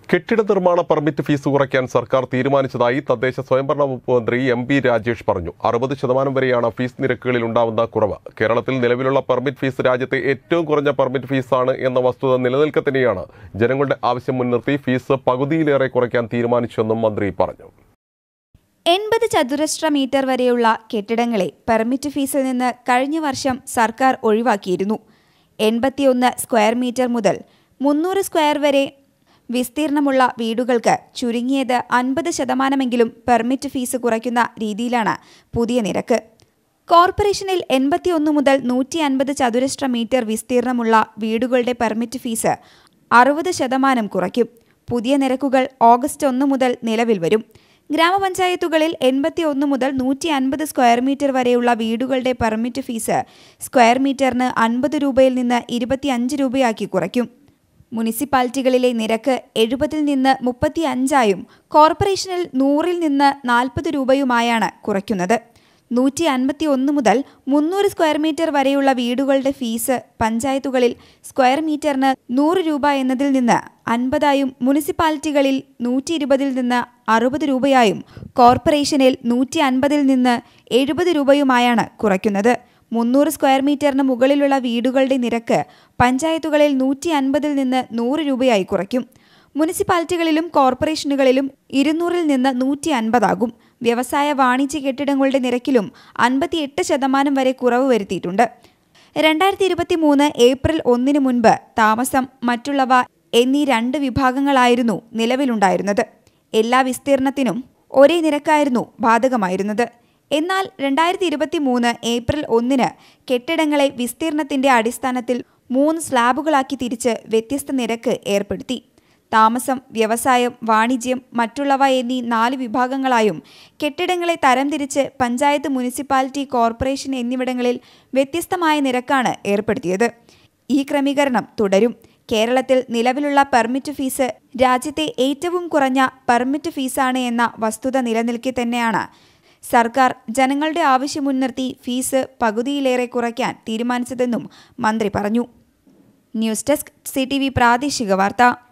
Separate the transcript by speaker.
Speaker 1: കെട്ടിട നിർമ്മാണ permit fees കുറയ്ക്കാൻ സർക്കാർ തീരുമാനിച്ചതായി തദ്ദേശ സ്വയംഭരണ വകുപ്പ് മന്ത്രി എം.പി. രാജേഷ് പറഞ്ഞു. 60% വരെയാണ് ഫീസ് നിരക്കുകളിൽ ഉണ്ടാവുന്ന കുറവ്. കേരളത്തിൽ നിലവിലുള്ള പെർമിറ്റ് ഫീസ് രാജ്യത്തെ ഏറ്റവും കുറഞ്ഞ പെർമിറ്റ് ഫീസാണ് എന്ന വസ്തുത നിലനിൽക്കെ തന്നെയാണ് ജനങ്ങളുടെ ആവശ്യം മുൻനിർത്തി ഫീസ് പകുതിയിലേറെ കുറയ്ക്കാൻ തീരുമാനിച്ചെന്നും മന്ത്രി പറഞ്ഞു.
Speaker 2: 80 ചതുരശ്ര മീറ്റർ വരെയുള്ള കെട്ടിടങ്ങളെ പെർമിറ്റ് ഫീസിൽ നിന്ന് കഴിഞ്ഞ വർഷം സർക്കാർ ഒഴിവാക്കിയിരുന്നു. 81 സ്ക്വയർ മീറ്റർ മുതൽ 300 സ്ക്വയർ വരെ വിസ്തീർണമുള്ള വീടുകൾക്ക് ചുരുങ്ങിയത് 50% പെർമിറ്റ് ഫീസ് കുറയ്ക്കുന്ന രീതിയിലാണ് പുതിയ നിരക്ക്. കോർപ്പറേഷനിൽ 81 മുതൽ 150 ചതുരശ്ര മീറ്റർ വിസ്തീർണമുള്ള വീടുകളുടെ പെർമിറ്റ് ഫീസ് 60% കുറയ്ക്കും. പുതിയ നിരക്കുകൾ ഓഗസ്റ്റ് 1 മുതൽ നിലവിൽ വരും. ഗ്രാമപഞ്ചായത്തുകളിൽ 81 മുതൽ 150 സ്ക്വയർ മീറ്റർ വരെയുള്ള വീടുകളുടെ പെർമിറ്റ് ഫീസ് സ്ക്വയർ മീറ്ററിന് 50 രൂപയിൽ നിന്ന് 25 രൂപയാക്കി കുറയ്ക്കും. മുനിസിപ്പാലിറ്റികളിലെ നിരക്ക് 70 നിന്ന് 35ആയും കോർപ്പറേഷനിൽ 100 നിന്ന് 40 രൂപയുമായാണ് കുറയ്ക്കുന്നത്. 151 മുതൽ 300 സ്ക്വയർ മീറ്റർ വരെയുള്ള വീടുകളുടെ ഫീസ് പഞ്ചായത്തുകളിൽ സ്ക്വയർ മീറ്ററിന് 100 രൂപ എന്നതിൽ നിന്ന് 50ആയും മുനിസിപ്പാലിറ്റികളിൽ 120 നിന്ന് 60 രൂപയായും കോർപ്പറേഷനിൽ 150 നിന്ന് 70 രൂപയുമായാണ് കുറയ്ക്കുന്നത്. 300 സ്ക്വയർ മീറ്ററിന് മുകളിലുള്ള വീടുകളുടെ നിരക്ക് പഞ്ചായത്തുകളിൽ 150 നിന്ന് 100 രൂപയായി കുറയ്ക്കും. മുനിസിപ്പാലിറ്റികളിലും കോർപ്പറേഷനുകളിലും 200 നിന്ന് 150 ആകും. വ്യവസായ വാണിജ്യ കെട്ടിടങ്ങളുടെ നിരക്കിലും 58% വരെ കുറവ് വരുത്തിയിട്ടുണ്ട്. 2023 ഏപ്രിൽ 1 മുൻപ് താമസം, മറ്റുള്ളവ എന്നീ 2 വിഭാഗങ്ങളായിരുന്നു നിലവിലുണ്ടായിരുന്നത്. എല്ലാ വിസ്തീർണത്തിനും ഒരേ നിരക്കായിരുന്നു ബാധകമായിരുന്നത്. എന്നാൽ 2023 ഏപ്രിൽ 1 കെട്ടിടങ്ങളെ വിസ്തീർണത്തിന്റെ അടിസ്ഥാനത്തിൽ 3 സ്ലാബുകളാക്കി തിരിച്ച് വ്യത്യസ്ത നിരക്ക് ഏർപ്പെടുത്തി. താമസം, വ്യവസായം, വാണിജ്യം, മറ്റുള്ളവ എന്നീ 4 വിഭാഗങ്ങളായും കെട്ടിടങ്ങളെ തരംതിരിച്ച് പഞ്ചായത്ത്, മുനിസിപ്പാലിറ്റി, കോർപ്പറേഷൻ എന്നിവിടങ്ങളിൽ വ്യത്യസ്തമായ നിരക്കാണ് ഏർപ്പെടുത്തിയത്. ഈ ക്രമീകരണം തുടരും. കേരളത്തിൽ നിലവിലുള്ള പെർമിറ്റ് ഫീസ് രാജ്യത്തെ ഏറ്റവും കുറഞ്ഞ പെർമിറ്റ് ഫീസാണ് എന്ന വസ്തുത നിലനിൽക്കെ തന്നെയാണ് സർക്കാർ ജനങ്ങളുടെ ആവശ്യം മുൻനിർത്തി ഫീസ് പകുതിയിലേറെ കുറയ്ക്കാൻ തീരുമാനിച്ചതെന്നും മന്ത്രി പറഞ്ഞു. ന്യൂസ് ഡെസ്ക്, CTV പ്രാദേശിക വാർത്ത.